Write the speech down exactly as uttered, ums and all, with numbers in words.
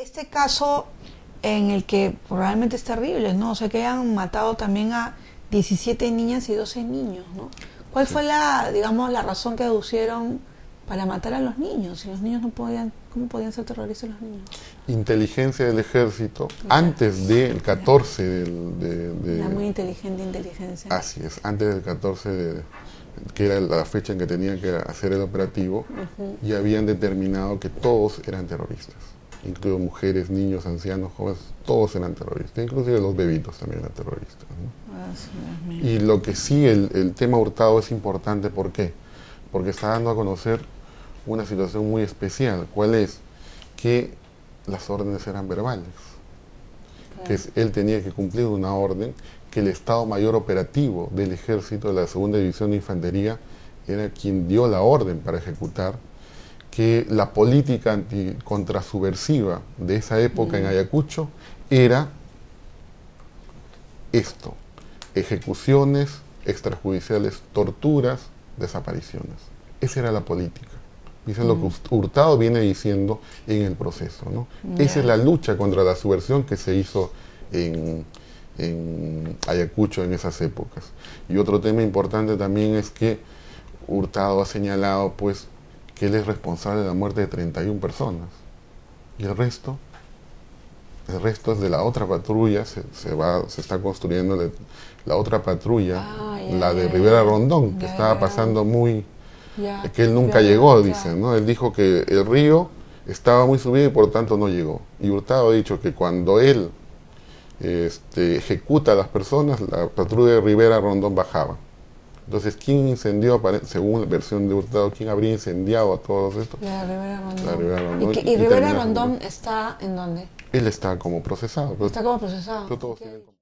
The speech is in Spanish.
este caso en el que probablemente es terrible, ¿no? O sea, que hayan matado también a diecisiete niñas y doce niños, ¿no? ¿Cuál fue la, digamos, la razón que aducieron para matar a los niños? Si los niños no podían, ¿cómo podían ser terroristas los niños? Inteligencia del ejército, Ya. antes del catorce del... De, de, Una muy inteligente inteligencia. Así es, antes del catorce, de, que era la fecha en que tenían que hacer el operativo, uh-huh. ya habían determinado que todos eran terroristas, incluido mujeres, niños, ancianos, jóvenes, todos eran terroristas, inclusive los bebitos también eran terroristas, ¿no? Ah, y lo que sí, el, el tema Hurtado es importante, ¿por qué? Porque está dando a conocer una situación muy especial. ¿Cuál es? Que las órdenes eran verbales. Claro. Que es, él tenía que cumplir una orden, que el Estado Mayor Operativo del Ejército de la Segunda División de Infantería era quien dio la orden para ejecutar, que la política anticontrasubversiva de esa época mm. en Ayacucho era esto: ejecuciones extrajudiciales, torturas, desapariciones. Esa era la política. Dicen mm. lo que Hurtado viene diciendo en el proceso, ¿no? Yeah. Esa es la lucha contra la subversión que se hizo en, en Ayacucho en esas épocas. Y otro tema importante también es que Hurtado ha señalado, pues, que él es responsable de la muerte de treinta y una personas. Y el resto, el resto es de la otra patrulla, se, se, va, se está construyendo la, la otra patrulla, ah, yeah, la de yeah, Rivera Rondón, yeah, que yeah, estaba yeah. pasando muy... Yeah, que él nunca yeah, llegó, yeah. dicen, ¿no? Él dijo que el río estaba muy subido y por tanto no llegó. Y Hurtado ha dicho que cuando él este, ejecuta a las personas, la patrulla de Rivera Rondón bajaba. Entonces, ¿quién incendió, según la versión de Hurtado, quién habría incendiado a todos estos? La Rivera Rondón. La Rivera Rondón. ¿Y, que, y, y Rivera Rondón está en dónde? Él está como procesado. Está como procesado. Pero todos tienen...